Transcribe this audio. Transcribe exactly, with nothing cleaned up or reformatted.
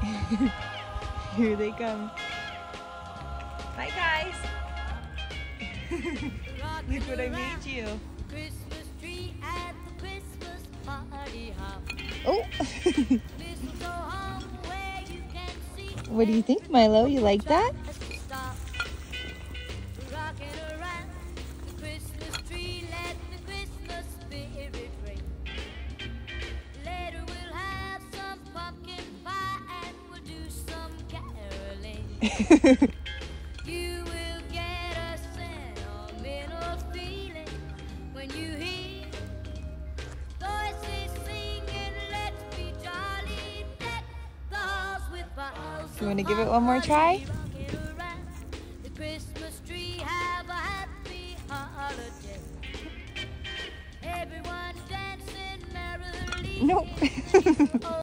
Here they come. Hi guys. Look what I made you. Oh. What do you think, Milo? You like that? You will get a sentimental feeling when you hear voices singing, let's be jolly, deck the halls with boughs. You want to give it one more try? The Christmas tree, have a happy holiday. Everyone dancing merrily. Nope.